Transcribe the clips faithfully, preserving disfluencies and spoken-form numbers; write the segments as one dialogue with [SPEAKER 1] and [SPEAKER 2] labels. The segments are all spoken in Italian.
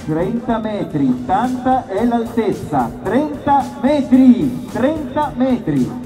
[SPEAKER 1] trenta metri, tanta è l'altezza, trenta metri, trenta metri.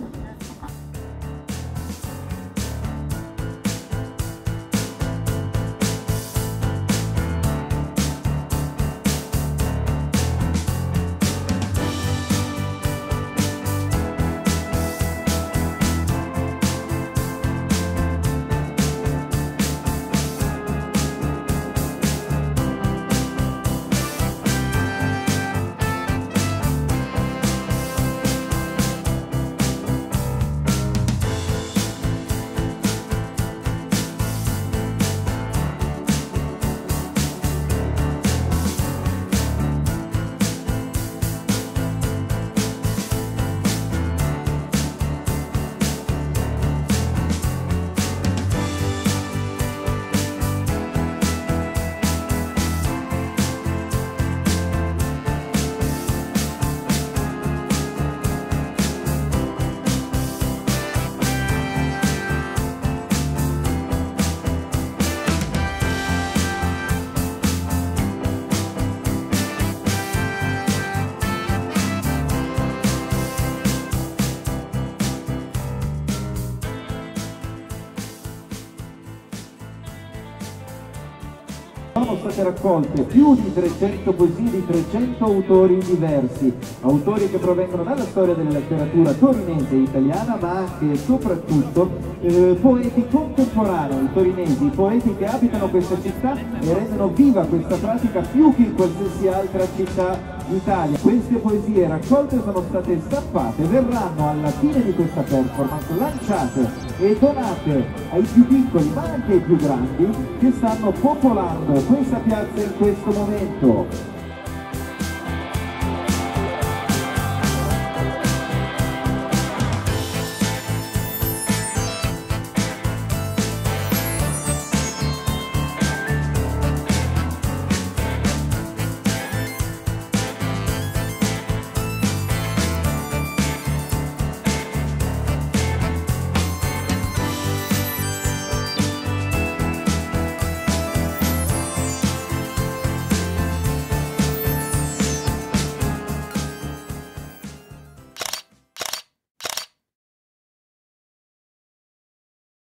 [SPEAKER 1] Sono state raccolte più di trecento poesie di trecento autori diversi, autori che provengono dalla storia della letteratura torinese e italiana, ma anche e soprattutto eh, poeti contemporanei torinesi, poeti che abitano questa città e rendono viva questa pratica più che in qualsiasi altra città d'Italia. Queste poesie raccolte sono state stampate, verranno alla fine di questa performance lanciate e donate ai più piccoli ma anche ai più grandi che stanno popolando questa piazza in questo momento.